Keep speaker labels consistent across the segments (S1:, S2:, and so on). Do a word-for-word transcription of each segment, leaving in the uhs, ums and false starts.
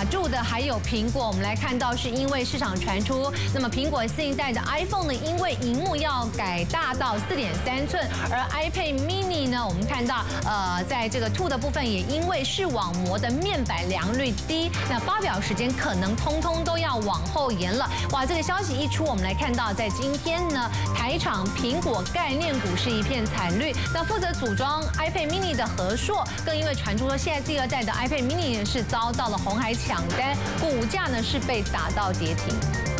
S1: 卡住的还有苹果。我们来看到，是因为市场传出，那么苹果新一代的 iPhone 呢，因为荧幕要改大到四点三寸，而 iPad mini 呢，我们看到呃，在这个凸的部分，也因为视网膜的面板良率低，那发表时间可能通通都要往后延了。哇，这个消息一出，我们来看到，在今天呢，台场苹果概念股是一片惨绿。那负责组装 iPad mini 的和硕，更因为传出说现在第二代的 iPad mini 是遭到了鸿海抢单，股价呢是被打到跌停。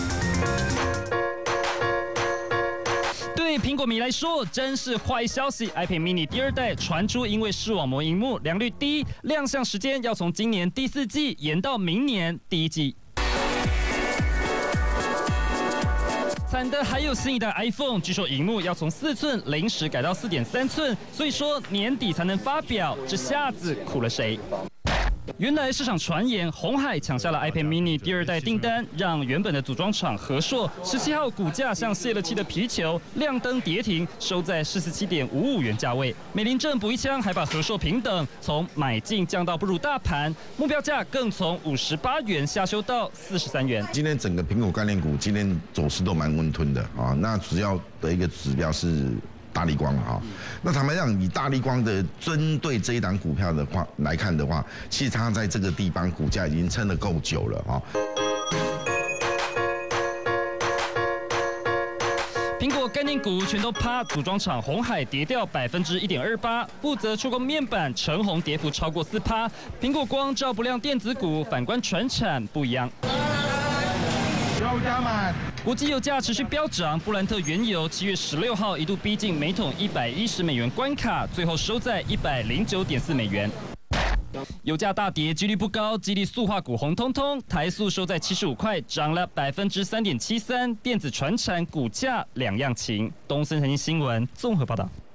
S2: 对苹果迷来说，真是坏消息。iPad mini 第二代传出，因为视网膜萤幕良率低，亮相时间要从今年第四季延到明年第一季。惨的还有新一代 iPhone， 据说萤幕要从四寸临时改到四点三寸，所以说年底才能发表，这下子苦了谁？原来市场传言，鸿海抢下了 iPad mini 第二代订单，让原本的组装厂和硕十七号股价像泄了气的皮球，亮灯跌停，收在四十七点五五元价位。美林证补一枪，还把和硕平等从买进降到不如大盘，目标价更从五十八元下修到四十三元。
S3: 今天整个苹果概念股今天走势都蛮温吞的啊，那主要的一个指标是大立光啊，那坦白讲，以大立光的针对这一档股票的话来看的话，其实它在这个地方股价已经撑得够久了啊。
S2: 苹果概念股全都趴，组装厂鸿海跌掉百分之一点二八，负责出工面板成鸿跌幅超过四趴。苹果光照不亮电子股，反观传产不一样。油加满，国际油价持续飙涨，布兰特原油七月十六号一度逼近每桶一百一十美元关卡，最后收在一百零九点四美元。油价大跌几率不高，激励塑化股红彤彤，台塑收在七十五块，涨了百分之三点七三，电子传产股价两样情。东森财经新闻综合报道。